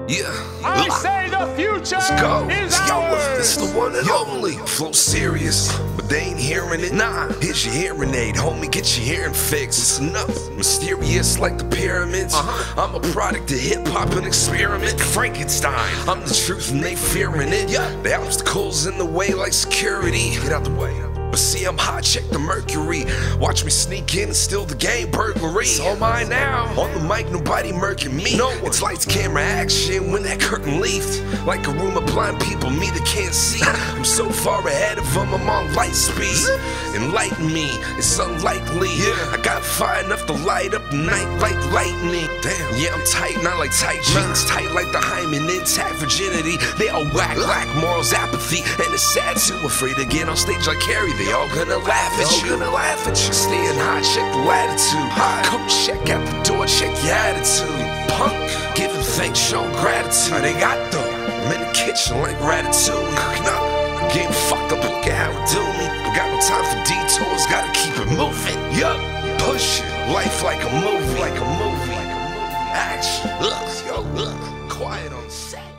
Yeah. I say the future Let's go. is Yo, ours. this is the one and only. Flow serious, but they ain't hearing it. Nah, here's your hearing aid, homie. Get your hearing fixed. It's enough. Mysterious like the pyramids. I'm a product of hip hop and experiment. Frankenstein. I'm the truth and they fearing it. The obstacles in the way like security. Get out the way. But see, I'm hot, check the mercury. Watch me sneak in and steal the game, burglary. It's all mine now. On the mic, nobody murking me. No, it's lights, camera, action when that curtain leafed. Like a room of blind people, me that can't see. I'm so far ahead of them, I'm on light speed. Enlighten me, it's unlikely. I got fire enough to light up the night like lightning. Damn, yeah, I'm tight, not like tight jeans. Tight like the hymen, intact virginity. They all whack, lack morals, apathy. And it's sad too, afraid to get on stage like Carrie. They all gonna laugh at you. Staying high, check the latitude. Coach, check out the door, check your attitude. Punk, giving thanks, showing gratitude. They got though. I'm in the kitchen like ratatouille. Cooking up, I'm getting fucked up, look at how it do me. We got no time for detours, gotta keep it moving. Yup, push it, life like a movie. Action, quiet on set.